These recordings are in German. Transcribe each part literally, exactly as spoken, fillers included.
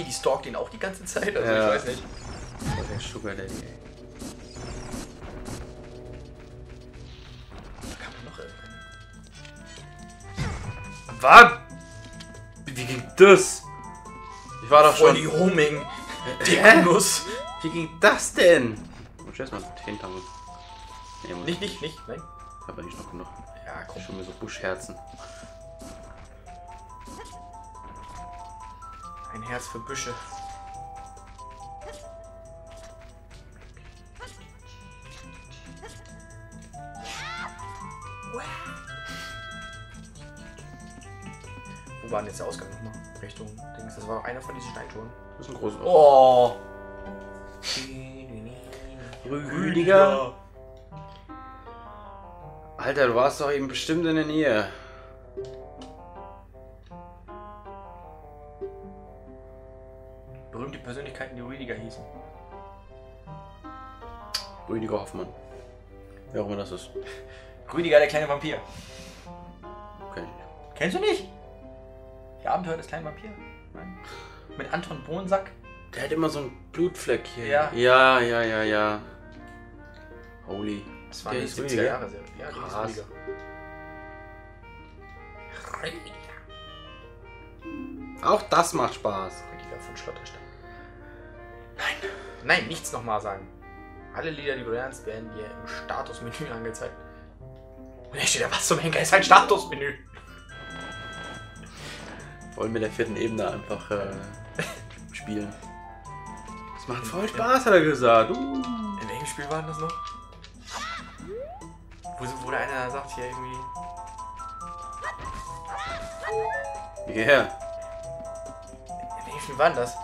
die stalkt ihn auch die ganze Zeit, also Ja. ich weiß nicht. Oh, der Sugar Daddy, ey. Da kann man noch irgendeinen. Was? Wie ging das? Ich war doch Voll schon... die Homing. Hä? Dekunus. Wie ging das denn? Muss ich erstmal hinter mir. Nee, muss Nicht, nicht, nicht, nein. ich hab ja nicht noch genug. Ja, komm. Schon mir so Buschherzen. Ein Herz für Büsche. Wo war denn jetzt der Ausgang nochmal? Richtung Dings. Das war einer von diesen Steintoren. Das ist ein großes. Oh! Rüdiger. Alter, du warst doch eben bestimmt in der Nähe. Berühmte Persönlichkeiten, die Rüdiger hießen. Rüdiger Hoffmann. Wer auch immer das ist. Rüdiger, der kleine Vampir. Okay. Kennst du nicht? Die Abenteuer des kleinen Vampir? Nein. Mit Anton Bohnsack? Der hat immer so einen Blutfleck hier. Ja. Ja, ja, ja, ja. Holy. Das war Der die ist siebziger Rüdiger. Jahre. Ja, die ist Krass. Rüdiger. Rüdiger. Auch das macht Spaß. Rüdiger von Schlotterstein. Nein. Nein, nichts nochmal sagen. Alle Lieder, die du lernst, werden dir im Statusmenü angezeigt. Und hier steht ja, was zum Henker ist ein Statusmenü. Wollen mit der vierten Ebene einfach äh, spielen. Das macht voll Spaß, hat er gesagt. Uh. In welchem Spiel war denn das noch? Wo, wo der einer sagt hier irgendwie. Ja. Yeah. In welchem Spiel war denn das?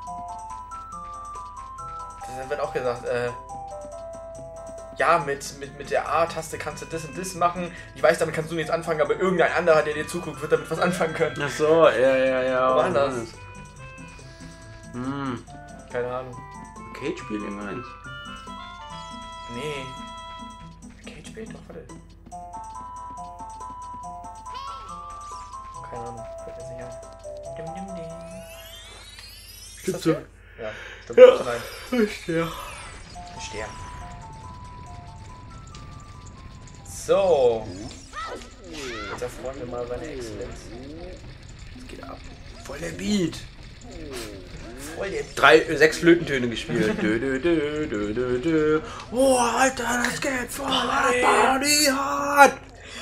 Da wird auch gesagt, äh. Ja, mit, mit, mit der A-Taste kannst du das und das machen. Ich weiß, damit kannst du nichts anfangen, aber irgendein anderer, der dir zuguckt, wird damit was anfangen können. Ach so, ja, ja, ja. Wo war das? Hm. Keine Ahnung. Arcade-Spiel irgendeins. Nee. Arcade spielt doch, warte. Keine Ahnung, fällt mir nicht ein. Dim, dim, dim. Ist das so. der? Ja, stimmt. Ja. Nein. Ja. Ein Stern. So. Jetzt erfreuen wir mal seine Exzellenz. Das geht ab. Voll der Beat. Voll der Drei, äh, sechs Flötentöne gespielt. dö, dö, dö, dö, dö, dö. Oh, Alter, das geht voll ab. Party hard.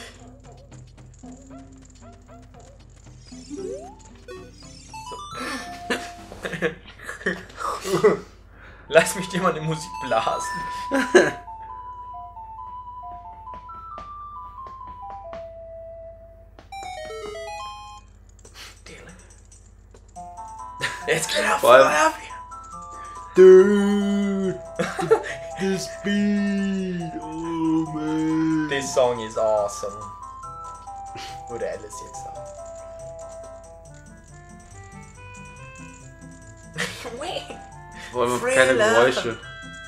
Lass mich dir mal eine Musik blasen. Jetzt geht er Vor allem- voll ab. Dude. This beat. Oh, man. This song is awesome. Würde Alice jetzt sagen. Vor allem keine Thriller. Geräusche.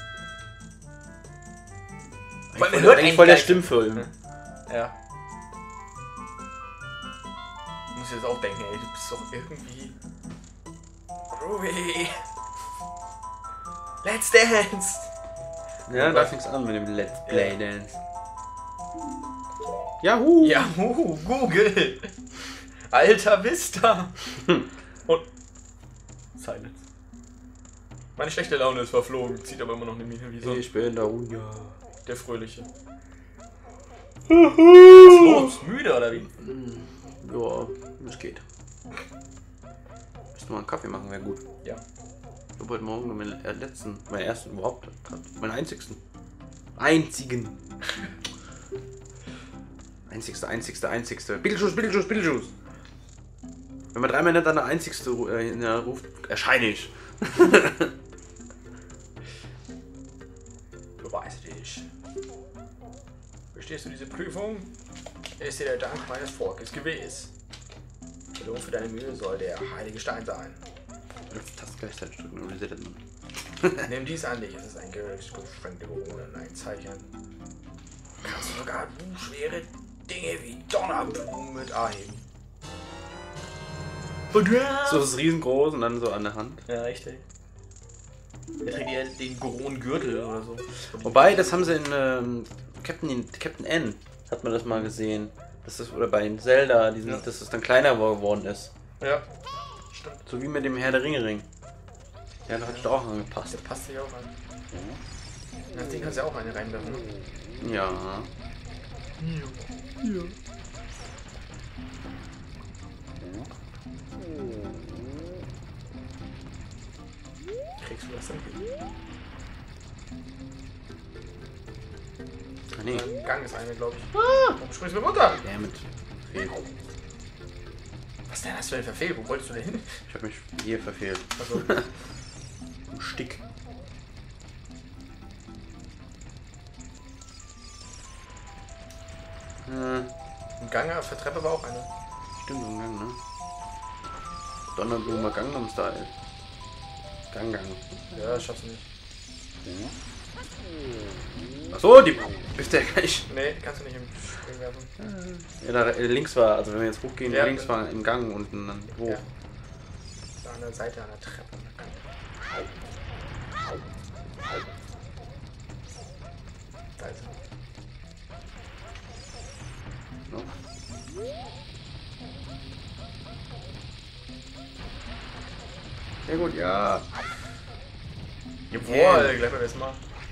Man Eigentlich hört voll, eigentlich voll der gar nicht. Stimmfilm. Ja. Ich muss jetzt auch denken, ey, du bist doch irgendwie. Groovy. Let's dance! Ja, da fängt's an mit dem Let's Play Dance. Yahoo! Yahoo, Google! Alta Vista! Und. Silence. Meine schlechte Laune ist verflogen, zieht aber immer noch eine Miene wie sonst. Ich bin der Runja. Der Fröhliche. Was ist los? Müde oder wie? Ja, es geht. Müssen wir mal einen Kaffee machen, wäre gut. Ja. Ich habe heute Morgen meinen äh, letzten, meinen ersten überhaupt, meinen einzigsten. Einzigen. Einzigste, einzigste, einzigste. Beetlejuice, Beetlejuice, Beetlejuice. Wenn man dreimal hintereinander einzigste äh, in der ruft, erscheine ich. Beweise dich. Bestehst du diese Prüfung? Ist dir der Dank meines Volkes gewiss. Die Lohn für deine Mühe soll der heilige Stein sein. Jetzt Taste gleichzeitig drücken und resettet man. Nimm dies an dich, es ist ein Gerücht, beschränkte Bewohner, ein Zeichen. Kannst du sogar schwere Dinge wie Donnerblumen mit erheben. So ist riesengroß und dann so an der Hand. Ja, richtig. Der trägt eher den großen Gürtel oder so. Wobei, das haben sie in ähm, Captain, Captain N, hat man das mal gesehen. Das ist, oder bei Zelda, diesen, ja. dass es dann kleiner geworden ist. Ja, stimmt. So wie mit dem Herr der Ringe Ring. Ja, da hat sich auch angepasst. Der passt sich auch an. Ja. Das Ding kannst du ja auch eine reinwerfen, ne? Ja. Ja. Ja. Kriegst du das denn hin? Ah, nee. Im Gang ist eine, glaube ich. Ah! Warum springst du mir runter? Ja, mit Fehlung. Was denn hast du denn verfehlt? Wo wolltest du denn hin? Ich habe mich hier verfehlt. Also. Ein Stick. Äh. Im Gang auf der Treppe war auch eine. Stimmt, im Gang, ne? Donnerblumer Gangnam Style. Gang, Gang. Ja, das schaffst du nicht. Achso, die bist ja gleich. Nee, kannst du nicht im Spring werfen. Ja, da äh, links war, also wenn wir jetzt hochgehen, Ja, links war im Gang unten dann hoch. Ja. Da an der Seite an der Treppe. Da ist er. No. Sehr gut, ja. Jawohl, yeah. Gleich beim ersten Mal.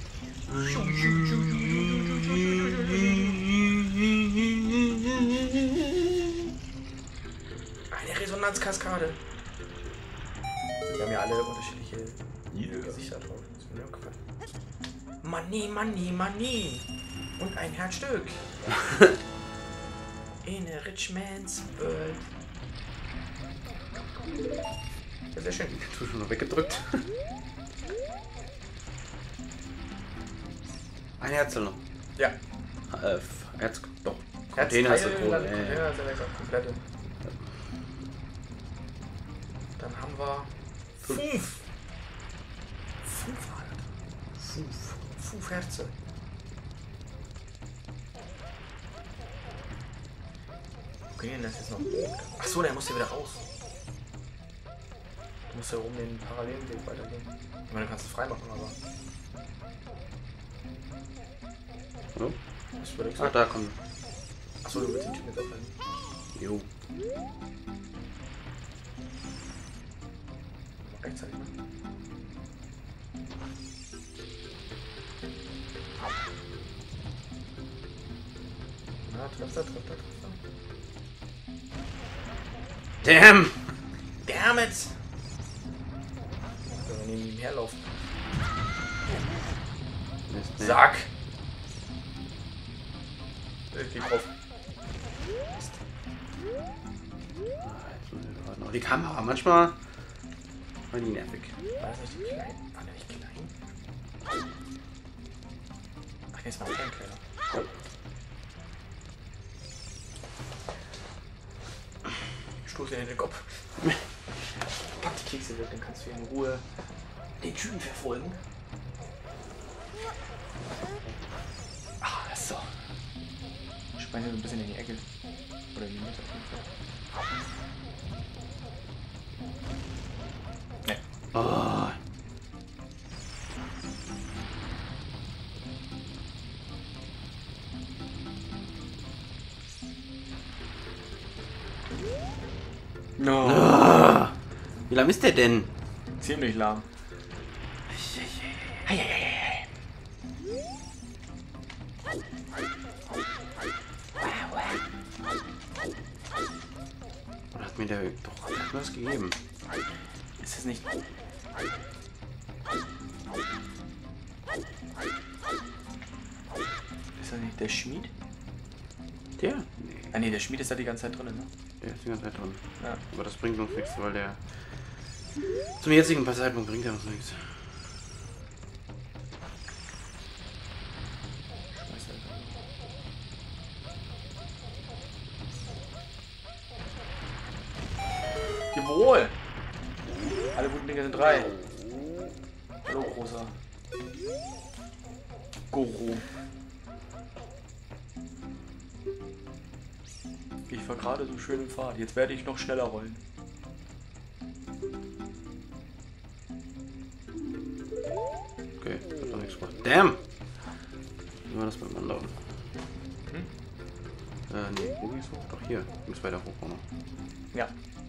Eine Resonanzkaskade. Wir haben ja alle unterschiedliche yeah. Gesichter drauf. Das ist mir aufgefallen. Money, money, money. Und ein Herzstück. In a rich man's world. Ja, sehr schön. Ich habe schon noch weggedrückt. Ein Herz noch. Ja. Äh, Herz, doch. Container ist so groß. Container ist ja weg, komplette. Dann haben wir fünf. Fünf, Alter. Fünf. Fünf Herzen. Okay, denn das jetzt noch. Achso, der muss hier wieder raus. Du musst ja oben den parallelen Weg weitergehen. Ich meine, du kannst es freimachen, aber. Oh. Was überlegst du? Ah, da kommt. Achso, du willst den Typen jetzt aufhören. Jo. Rechtzeitig, ne? Na, trifft er, trifft er, trifft er. Damn! Damn it! Wenn wir neben ihm herlaufen. Mist, ne. Sack! Ich geh drauf. Oh, die Kamera, manchmal war die nervig. War das nicht die klein? War der nicht klein? Ach, nee, es war kein kleiner. Stoß dir in den Kopf. Pack die Kekse weg, dann kannst du in Ruhe den Typen verfolgen. Ah, so. Spann hier so ein bisschen in die Ecke. Oder in die Mitte auf jeden Fall. Ne. Oh. No. Ah. Wie lang ist der denn? Ziemlich lahm. Hey, hey, hey, hey. Oder hat mir der doch hat mir was gegeben? Ist es nicht. Ist das nicht der Schmied? Der? Nee. Ah ne, der Schmied ist da die ganze Zeit drin, ne? Der ist die ganze Zeit drin. Ja. Aber das bringt uns nichts, weil der zum jetzigen Zeitpunkt bringt er uns nichts. Scheiße, Alter. Jawohl! Alle guten Dinge sind drei. Hallo, großer. Goro. Ich war gerade so schön im Pfad. Jetzt werde ich noch schneller rollen. Okay, das hat doch nichts gemacht. Damn! Wie war das beim anderen? Hm? Äh, nee, wo ging's hoch? Doch hier. Ging's weiter hoch auch noch. Ja.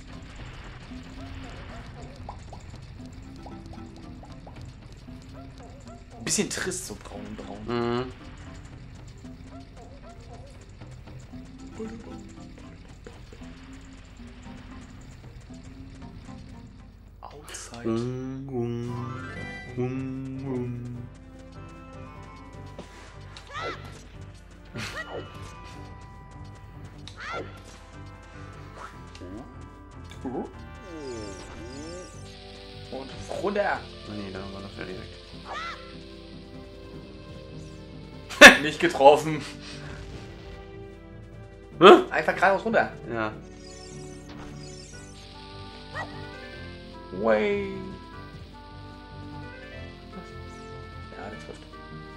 Bisschen trist, so braun braun. Mhm. Outside. Um, um, um, um. Und runter. Oh nee, da war das ja direkt. Nicht getroffen. Hä? Einfach geradeaus runter. Ja. Way. Ja, der trifft.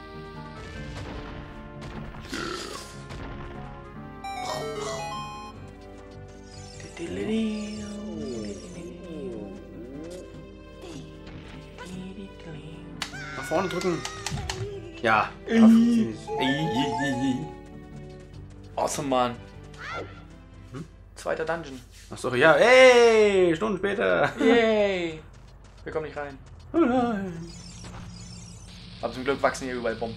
Nach vorne drücken. Ja. Awesome, Mann. Hm? Zweiter Dungeon. Achso, ja. Ey, Stunden später. Yay. Wir kommen nicht rein. Oh nein. Aber zum Glück wachsen hier überall Bomben.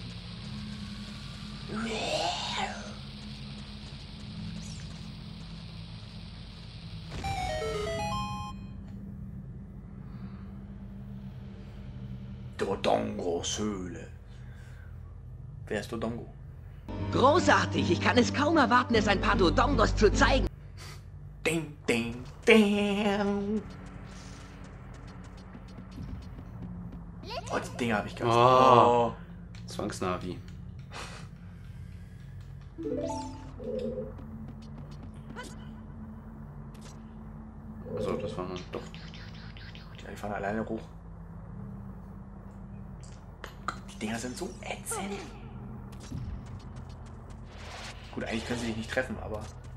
Dodongos Höhle. Wer ist Dodongo? Großartig, ich kann es kaum erwarten, es ein paar Dodongos zu zeigen. Ding, ding, ding. Oh, die Dinger habe ich ganz. Oh. Oh. Zwangsnavi. Also, das war man doch. Die fahren alleine hoch. Die Dinger sind so ätzend. Gut, eigentlich können sie dich nicht treffen, aber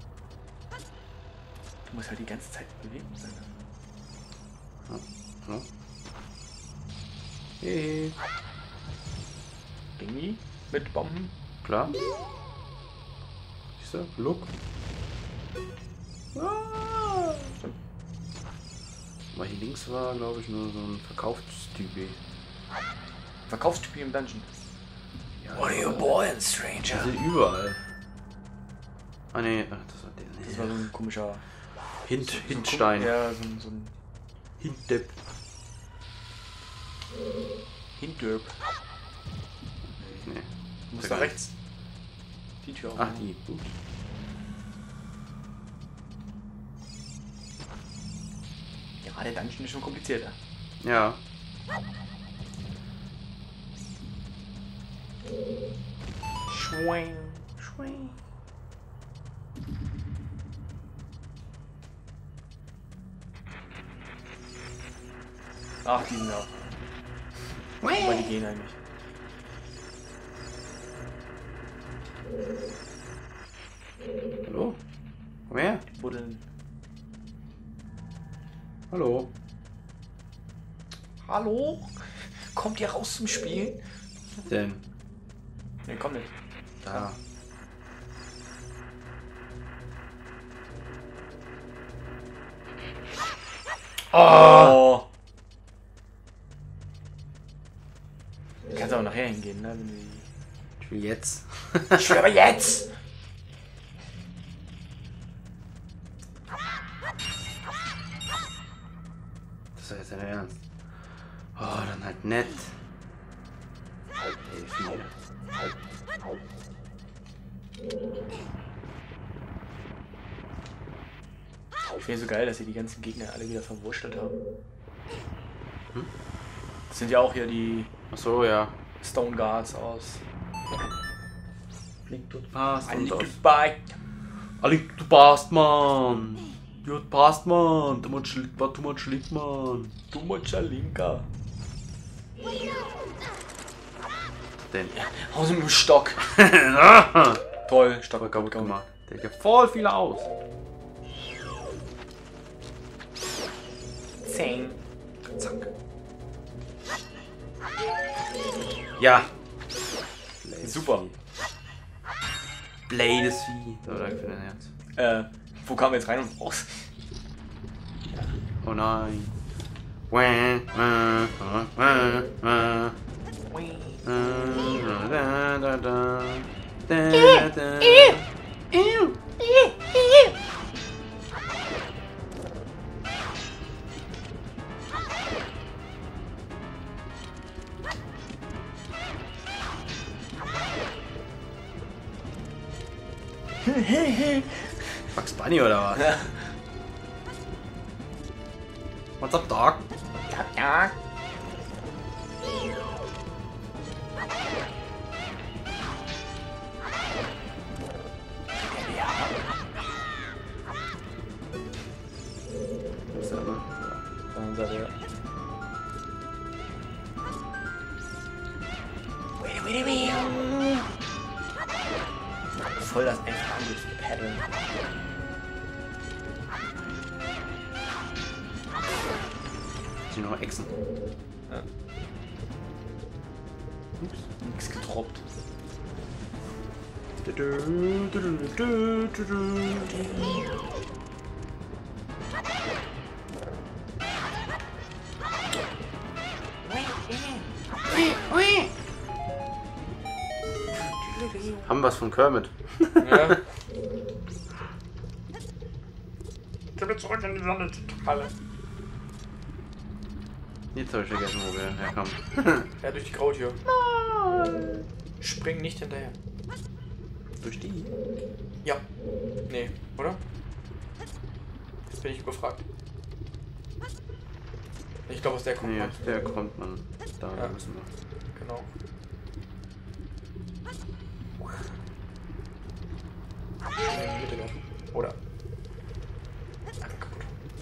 du musst halt die ganze Zeit bewegen sein. Ja. Ja. Hey. Dingi mit Bomben. Klar. Siehst du? Look. Ah. Aber hier links war, glaube ich, nur so ein Verkaufstypi. Verkaufstyp im Dungeon. Ja, What are you boy and stranger? die sind überall. Ah ne, ach, das war der. Das war so ein komischer Hint, so ein Hintstein. Kum- Ja, so ein, so ein Hintdepp. Hintderp. Nee. Du musst Da da gar rechts. Die Tür auf. Ach, die. Gut. Ja, der Dungeon ist schon komplizierter. Ja. Schwing. Schwing. Ach, die sind auch. Aber die gehen eigentlich. Hallo? Komm her. Die buddeln. Hallo. Hallo? Kommt ihr raus zum Spielen? Was denn? Ne, komm nicht. Da. Oh! Du kannst aber nachher hingehen, ne? Wenn die... Ich will jetzt. Ich will aber jetzt! Das ist jetzt dein Ernst. Oh, dann halt nett. Hilf mir. Ich finde so geil, dass sie die ganzen Gegner alle wieder verwurschtelt haben. Hm? Das sind ja auch hier die Ach so, ja. Stone Guards aus. Link to the past und aus. Goodbye. A link to the past, man. You're the past, man. Too much, war too much link, man. Du mucha Linka. Denn. Aus dem Stock. Toll, Stock Voll kaputt gemacht. Der hat ja voll viele aus. Zehn. Zack. Ja. Super. Blade ist wie. So, danke für dein Herz. Äh, wo kamen wir jetzt rein und raus? Oh nein. Wah, wah, wah, wah, wah. Da, da, da, da. Da, da. Bugs Bunny oder was? Ja. What's up, dog? Ja, ja. Was ist das, ne? Dann sagt er. Voll das einfach Angriffspaddeln. Sind noch Echsen? Ja. Ups, nix getroppt. Du, du, du, du, du, du, du. Haben was von Kermit. Ja. Ich bin zurück in die Sonne-Halle. Jetzt habe ich vergessen, wo wir herkamen. Ja, durch die Grautür. Spring nicht hinterher. Durch die? Ja. Nee, oder? Jetzt bin ich überfragt. Ich glaube, aus der kommt Nee, man. aus der kommt man. Da Ja. müssen wir. Genau. In die Mitte werfen. Oder? Einfach kaputt.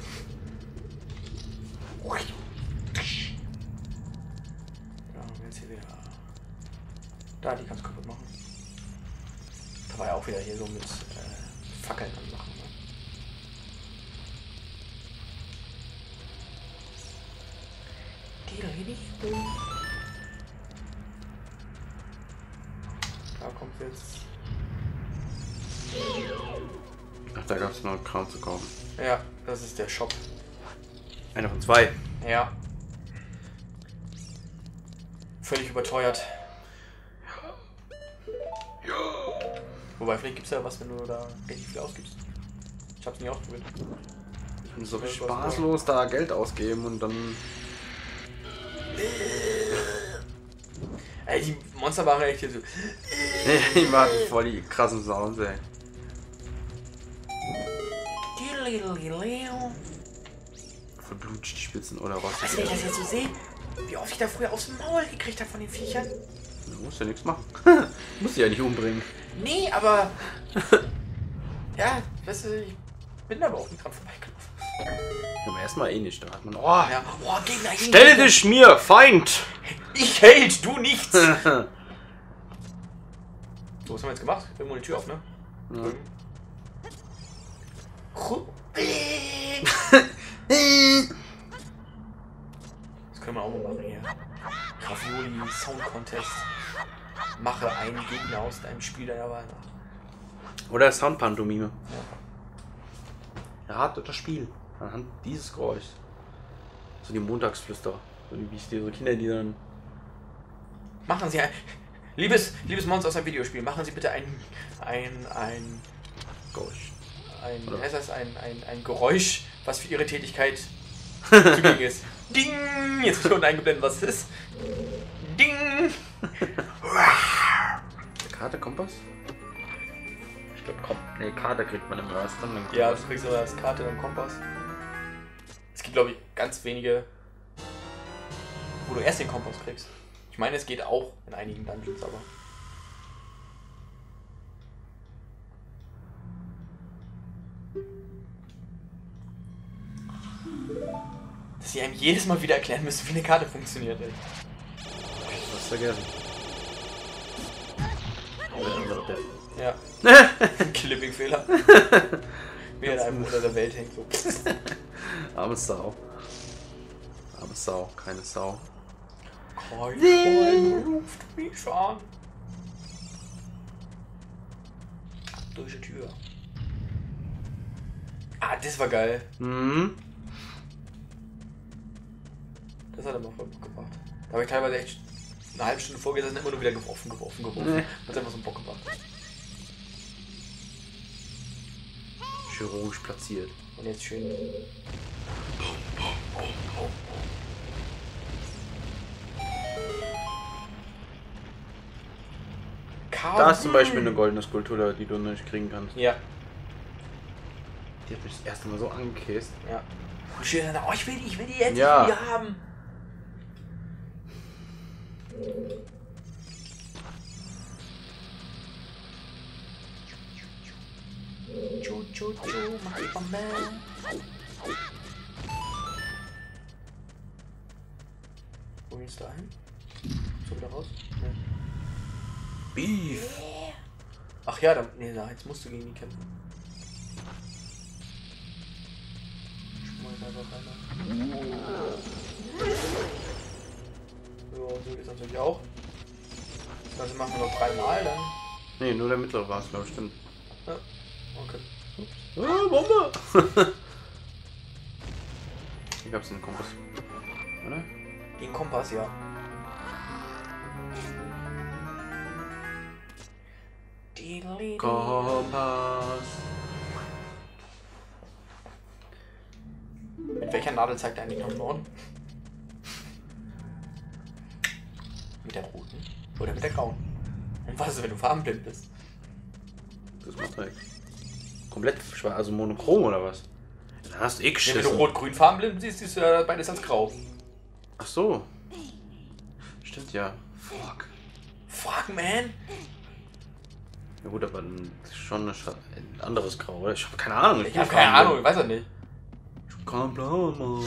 Ja, jetzt hier wieder. Da, die kannst du kaputt machen. Da war ja auch wieder hier so mit äh, Fackeln anmachen. Ne? Da kommt jetzt. Ach, da gab es noch Kram zu kaufen. Ja, das ist der Shop. Einer von zwei. Ja. Völlig überteuert. Wobei, vielleicht gibt es ja was, wenn du da richtig viel ausgibst. Ich hab's nie ausprobiert. Ich bin so spaßlos da Geld ausgeben und dann. Ey, die Monster waren echt hier so. Die machen voll die krassen Sounds, ey. Verblutscht die Spitzen oder was? Also, wenn ich das jetzt so sehe, wie oft ich da früher aufs Maul gekriegt habe von den Viechern. Du musst ja nichts machen. Musst die ja nicht umbringen. Nee, aber. Ja, weißt du, ich bin da aber auch nicht dran vorbeigelaufen. Beim ersten Mal eh nicht. Da hat man. Oh, Ja, oh, Gegner, Gegner. stell dich mir, Feind! Ich hält, du nichts! So, was haben wir jetzt gemacht? Irgendwo die Tür auf, ne? Ja. Das können wir auch mal machen hier. Ravioli Sound Contest. Mache einen Gegner aus deinem Spiel deiner Wahl nach. Oder Soundpantomime. Rat das Spiel. Anhand dieses Geräuschs. So die Montagsflüsterer. So die, wie ich die so Kinder, die dann. Machen Sie ein. Liebes, liebes Monster aus einem Videospiel, machen Sie bitte ein. ein. ein. Geräusch. ein. Oder? Wie heißt das? Ein, ein, ein Geräusch, was für Ihre Tätigkeit zugegen ist. Ding! Jetzt wird unten eingeblendet, was es ist. Ding! Karte, Kompass? Ich glaube, Kom nee, Karte kriegt man im ersten. Dann Kompass. Ja, du kriegst aber das Karte und Kompass. Es gibt, glaube ich, ganz wenige, wo du erst den Kompass kriegst. Ich meine, es geht auch in einigen Dungeons, aber. Dass sie einem jedes Mal wieder erklären müssen, wie eine Karte funktioniert, ey. Was vergessen. Ja. Clipping-Fehler. Wie er da einfach unter der Welt hängt. So. Arme Sau. Arme Sau, keine Sau. Feuerschwein ruft mich an. Durch die Tür. Ah, das war geil. Mhm. Das hat er mal voll Bock gebracht. Da habe ich teilweise echt eine halbe Stunde vorgesessen, immer nur wieder geworfen, geworfen, geworfen. Nee. Hat einfach so einen Bock gemacht. Chirurgisch platziert. Und jetzt schön. Da ist zum Beispiel eine goldene Skulptur, die du nicht kriegen kannst. Ja. Die hat mich das erste Mal so angekäst. Ja. Und steht dann, oh, ich will die, ich will die jetzt, Ja. ich will die haben. Chu, chu, chu, mach die Bombe. Wo geht's da hin? So wieder raus? Nee. Beef! Ach ja, dann, nee, da, jetzt musst du gegen die kämpfen. Schmeiß einfach rein. So, so geht's natürlich auch. Das Ganze machen wir noch dreimal, dann. Nee, nur der mittlere war es, glaube ich, stimmt. Ja, okay. Ah, Bombe! Hier gab's einen Kompass. Oder? Den Kompass, ja. Kompass. Mit welcher Nadel zeigt er eigentlich nach Norden? Mit der roten oder mit der grauen? Und was ist, wenn du farbenblind bist? Das macht direkt. Komplett schwarz, also monochrom oder was? Da hast du eh Ja, wenn du geschissen. rot-grün farbenblind siehst, siehst du ja beides als grau. Ach so. Stimmt ja. Fuck. Fuck, man! Ja gut, aber dann schon eine Scha ein anderes Grau, oder? Ich habe keine Ahnung. Ich habe keine Ahnung, ich weiß es nicht. Kein Plan, Mann.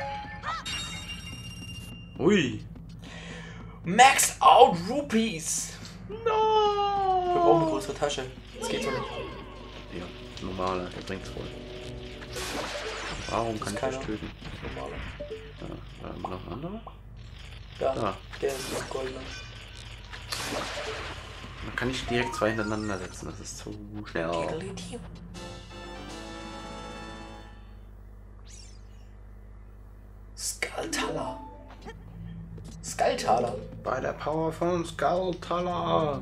Ui. Max out Rupees! No! Wir brauchen eine größere Tasche. Das geht so nicht. Ja, normaler, der bringt's wohl. Warum kann ich keiner. dich töten? Normale. Ja, da haben wir noch ein anderer. Da, Da. der ist noch goldener. Man kann nicht direkt zwei hintereinander setzen, das ist zu schnell. Skulltaler. Skulltaler. Bei der Power von Skulltaler.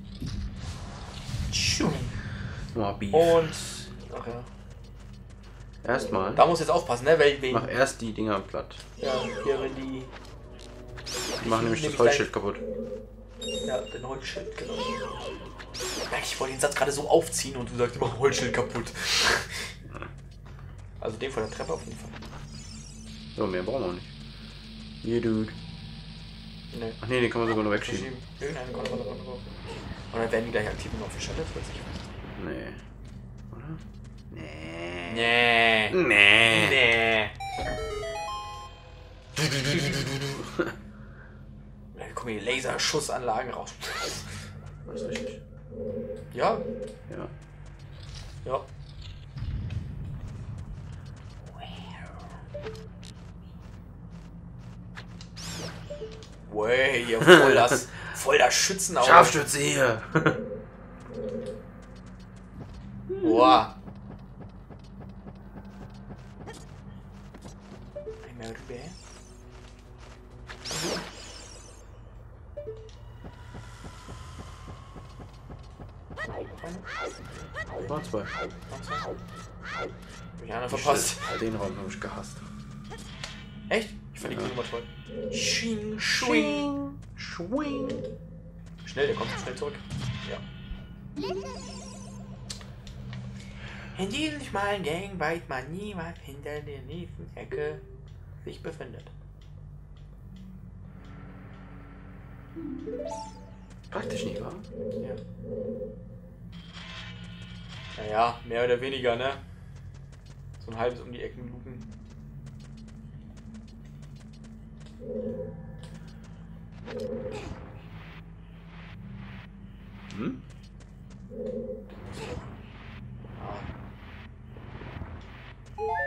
Tschu. Oh, Beef. Und. Ach ja. Erstmal. Da muss jetzt aufpassen, ne? Weil, weil, Mach erst die Dinger platt. ja, hier, wenn die. Die machen nämlich Nehm das ich Holzschild kaputt. Ja, den Holzschild, genau. Merk, ich wollte den Satz gerade so aufziehen und du sagst immer Holzschild kaputt. Also den von der Treppe auf jeden Fall. So, mehr brauchen wir nicht. Hier, Dude. Nee. Ach nee, den kann man sogar noch wegschieben. Verschieben. Irgendeinen konnte man da drauf. Und dann werden die gleich aktiv und auf die Stelle plötzlich. Nee. Oder? Nee. Nee. Nee. Nee. Da kommen die Laserschussanlagen raus. Das ist richtig. Ja. Ja. Ja. Way, hier voll das, voll das Schützenauge. Scharfstütze hier. Boah. Einmal rüber. War zwei. Hab ich einer verpasst. Shit, den Raum habe ich gehasst. Echt? Ich fand die Ja. Nummer toll. Schwing, schwing. Schwing. Schnell, der kommt schnell zurück. Ja. In diesem schmalen Gang weiß man nie, was hinter der nächsten Ecke sich befindet. Praktisch nicht, wahr? Ja. Naja, mehr oder weniger, ne? So ein halbes um die Ecken lupen. Hm?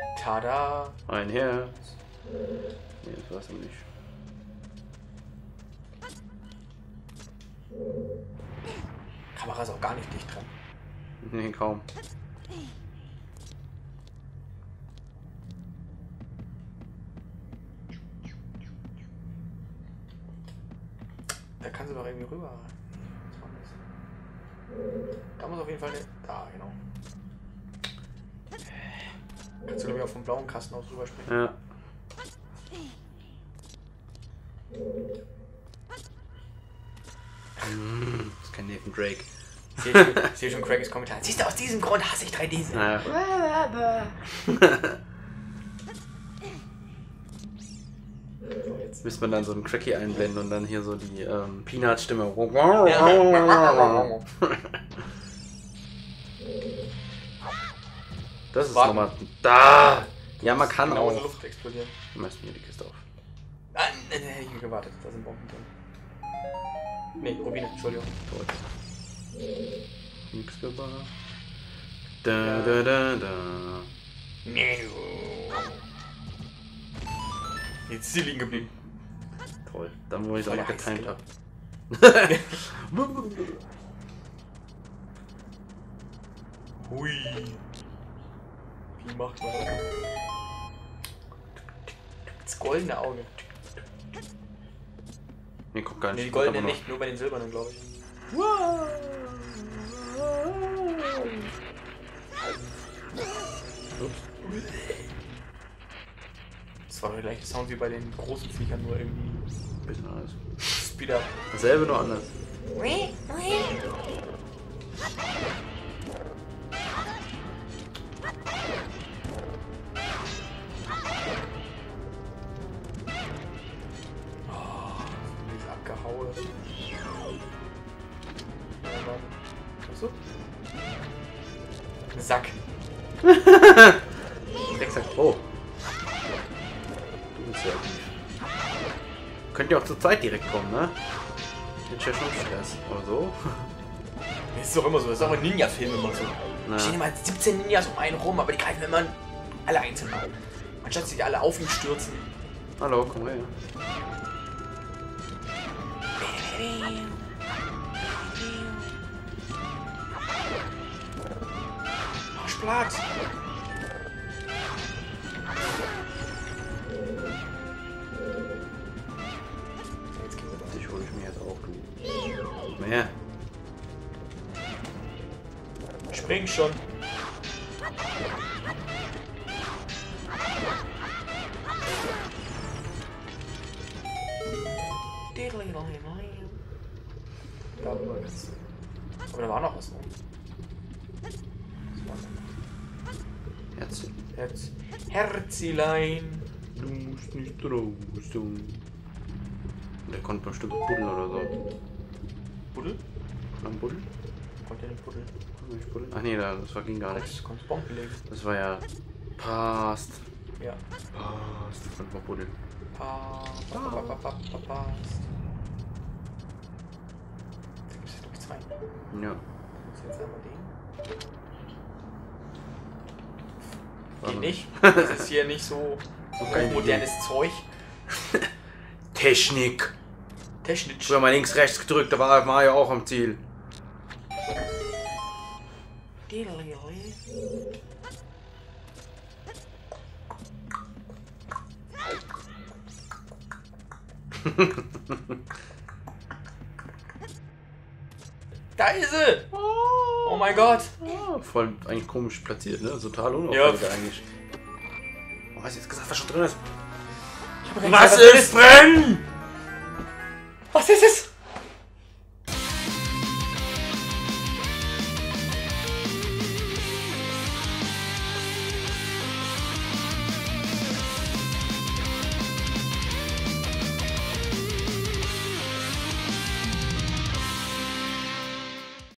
Tada! Ein Herz. Nee, das war's ja nicht. Kamera ist auch gar nicht dicht dran. Nee, kaum. Da kann sie doch irgendwie rüber. Da muss auf jeden Fall eine. Da, genau. Kannst du nämlich auch vom blauen Kasten aus rüber springen? Ja. Das ist kein Nathan Drake. Ich sehe schon, ich sehe schon Craig's Kommentar. Siehst du, aus diesem Grund hasse ich drei D. Ja. So, jetzt. Müsste man dann so einen Cracky einblenden und dann hier so die ähm, Peanut-Stimme. Das ist Warten. nochmal. Da! Ja, man kann Genau in der auch. Luft explodieren. Meist mir die Kiste auf. Ah, ne, ne, hätte ich mir gewartet. Da sind Bomben drin. Ne, Rubine, Entschuldigung. Tot. Nix gemacht. Da, da, da, da. Jetzt ist sie liegen geblieben. Toll. Dann, wo ich es auch noch getimed habe. Hui. Wie macht man das? Das goldene Auge. Nee, guck gar Ne, nicht. die Guck goldenen aber noch. nicht, nur bei den silbernen, glaube ich. Das war der gleiche Sound wie bei den großen Viechern, nur irgendwie Bisschen anders. Speed up. Dasselbe, nur anders. Oh, dieses Abgehaue. Achso. Sack. Drecksack. Oh. Du bist ja aktiv. Könnt ihr auch zur Zeit direkt kommen, ne? Jetzt ja schon Stress. Oder so. Das ist doch immer so, das ist auch in Ninja-Filmen immer so. Na. Da stehen immer siebzehn Ninjas um einen rum, aber die greifen immer alle einzeln an. Anstatt sich alle auf ihn stürzen. Hallo, komm her. Arschblatt! Jetzt gehen wir da. Dich hole ich mir jetzt auch, du. Mehr. Spring schon! Da rüber kannst du. Aber da war noch was. Ne? Herz. Herz. Herzilein! Du musst nicht draußen. Der konnte bestimmt buddeln oder so. Buddel? Am Buddel? Konnte ja nicht buddeln. Nicht buddeln? Ach nee, da- das war ging gar nicht. Jetzt kommt Bomben legen. Das war ja. Passt. Ja. Passt. Das konnte man buddeln. Pa, pa, pa, pa, pa, pa, passt. Da gibt es glaube ich zwei. Ja. Jetzt einmal den. Warte. Geht nicht. Das ist hier nicht so, so Keine modernes Zeug. Technik. Technisch. Früher mal links, rechts gedrückt, da war Mario auch am Ziel. Da ist sie! Oh mein Gott! Ja, voll eigentlich komisch platziert, ne? Total unauffällig Ja. eigentlich. Oh, hast du jetzt gesagt, was schon drin ist? Ich hab gar nicht Was gesagt, ist drin? Was ist es?